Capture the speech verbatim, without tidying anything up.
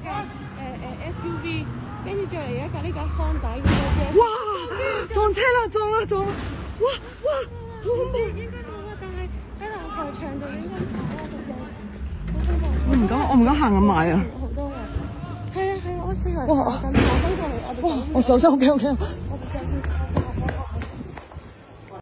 架誒誒 S U V， 跟住再嚟一架呢架康底嗰隻。 哇！撞車啦！撞啦！撞啦！哇哇！好恐怖！ 應該冇啊，但係喺籃球場度應該跑啊，其實好恐怖。 我唔敢，我唔敢行咁埋啊！ 好多人。係啊係啊，我四圍跑緊，跑翻過嚟，我哋。 哇！我手真好驚好驚。